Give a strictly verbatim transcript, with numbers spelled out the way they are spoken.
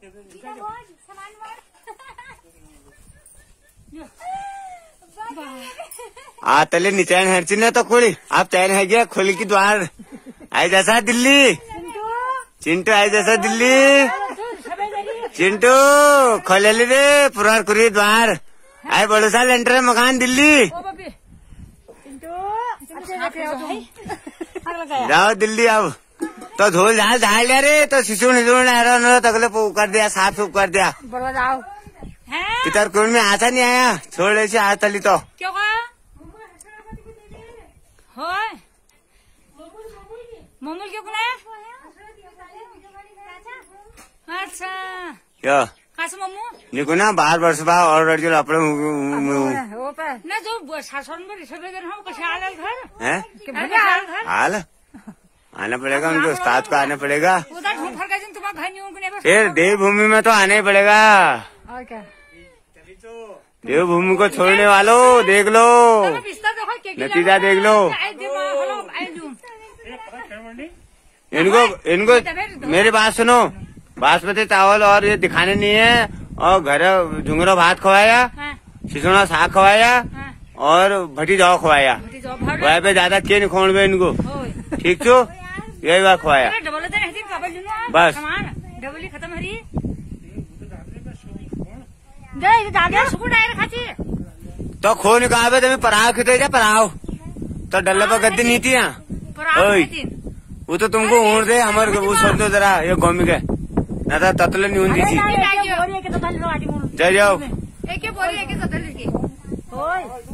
आ तले निचैन हरची ना तो खुली आप चैन है गया खुल की द्वार आई जैसा दिल्ली चिंटू आई जैसा दिल्ली चिंटू खोले रे पुरार कुरी द्वार आई बड़ो सा लेंटर मकान दिल्ली जाओ दिल्ली अब तो धोल झाल झाल लिया रे तो शिशु निजुण तगले कर दिया साफ सुफ कर दिया जाओ इधर कुल में आशा नहीं आया छोड़ ऐसी आज तली तो क्यों मोमूल क्यों अच्छा क्या कैसे मोमू देखो ना बाहर वर्ष बार और जो अपने ना जो शासन में रिश्वत हो कैसे आ घर है हाल आना पड़ेगा उनके उस्ताद को आना पड़ेगा फिर देवभूमि में तो आना ही पड़ेगा देवभूमि को छोड़ने वालों देख लो नतीजा देख लो इनको इनको मेरी बात सुनो बासमती चावल और ये दिखाने नहीं है और घर झुंगरो भात खवाया सिसोना साग खवाया और भटी जाओ खवाया वह पे ज्यादा के नहीं खोण में इनको ठीक छो यही बात खवाया बस खत्म हरी तो खो नहीं कहा तुम्हें पराव खिते जा पराव तो डल्ले पर गद्दी नहीं थी यहाँ वो तो तुमको ऊँट दे हमारे वो सोचो जरा ये गोमी के न तो ततले नहीं ऊँधी थी जाओ